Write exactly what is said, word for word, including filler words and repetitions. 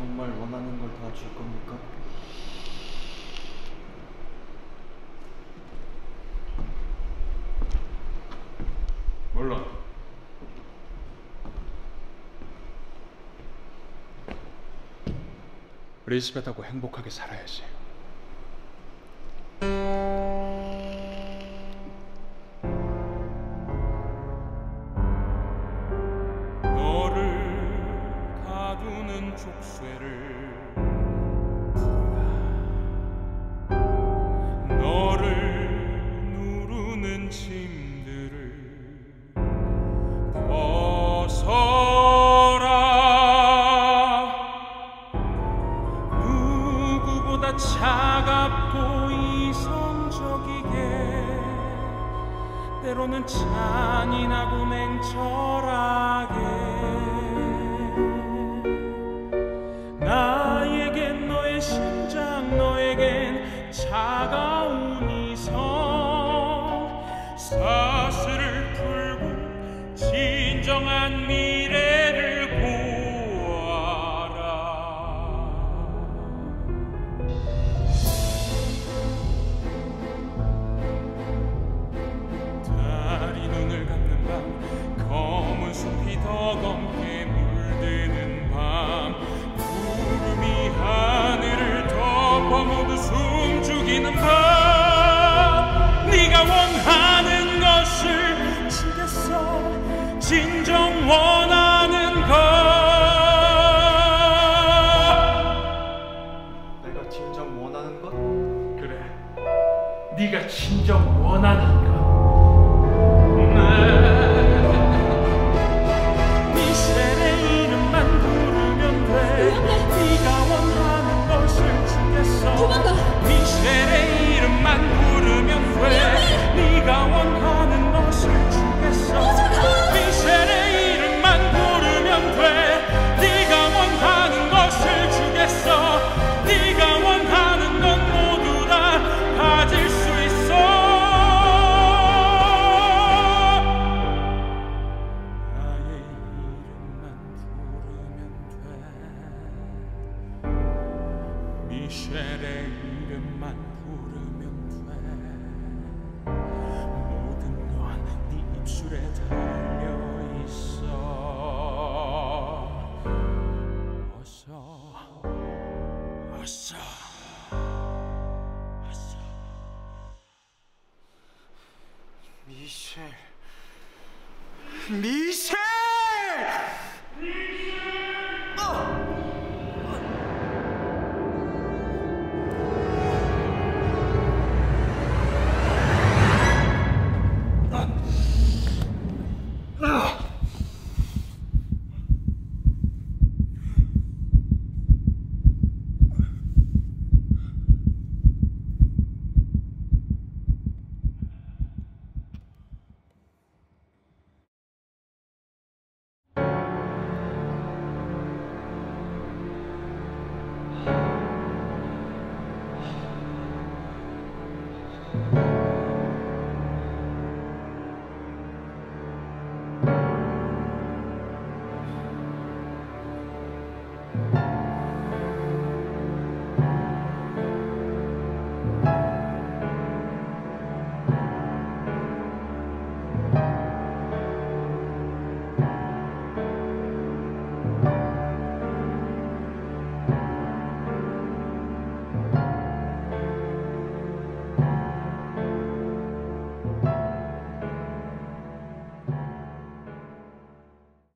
정말 원하는 걸 다 줄 겁니까? 몰라. 리스벳하고 행복하게 살아야지. 너를 가두는 족쇄를 풀어라. 너를 누르는 짐들을 벗어라. 누구보다 차갑고 이성적이게, 때로는 잔인하고 냉철하게, 나에겐 너의 심장, 너에겐 차가운 이성, 사슬을 풀고 진정한 미래를 보아라. 달이 눈을 감는 밤, 검은 숲이 더 검게 물드는 밤, 구름이 하늘을 덮어 모두 숨죽이는 밤, 네가 원하는 것을 주겠어. 진정 원하는 것. 내가 진정 원하는 것? 그래, 네가 진정 원하는 것. 미셸의 이름만 부르면 돼. 네가 원하는 것을 주겠어. 도망가. 미셸의 이름만 부르면 돼. 네가 원하는 것을 주겠어. 미셸의 이름만 부르면 돼. 네가 원하는 것을 주겠어. 네가 원하는 것 모두 다 가질 수 있어. 나의 이름만 부르면 돼. 미셸의 이름만 부르면 돼. 모든 건 네 입술에 달려 있어. 어서, 어서, 어서. 미셸. 미셸! 아,